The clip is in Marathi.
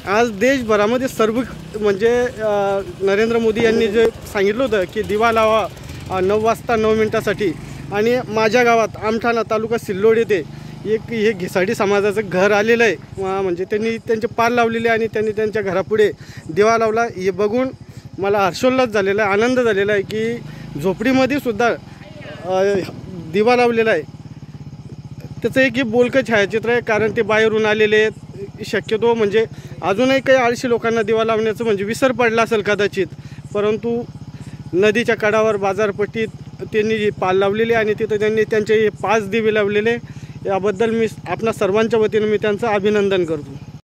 आज देशभरामध्ये सर्व म्हणजे नरेंद्र मोदी यांनी जे सांगितलं होतं की दिवा लावा 9 वाजता 9 मिनिटासाठी, आणि माझ्या गावात आमठाणा तालुका सिल्लोड येथे हे घिसाडी समाजाचं घर आलेलं आहे. म्हणजे त्यांनी त्यांचे पाल लावलेले आणि त्यांनी त्यांच्या घरापुढे दिवा लावला. हे बघून मला हर्षोल्लास झालेला आहे, आनंद झालेला आहे की झोपडीमध्ये सुद्धा दिवा लावलेला आहे. त्याचं एक बोलकं छायाचित्र आहे, कारण ते बाहेरून आलेले आहेत. शक्यतो म्हणजे अजूनही काही आळशी लोकांना दिवा लावण्याचं म्हणजे विसर पडला असेल कदाचित, परंतु नदीच्या कडावर बाजारपट्टीत त्यांनी पाल लावलेले आणि तिथं त्यांनी त्यांचे 5 दिवे लावलेले. याबद्दल मी आपणा सर्वांच्या वतीने मी त्यांचं अभिनंदन करतो.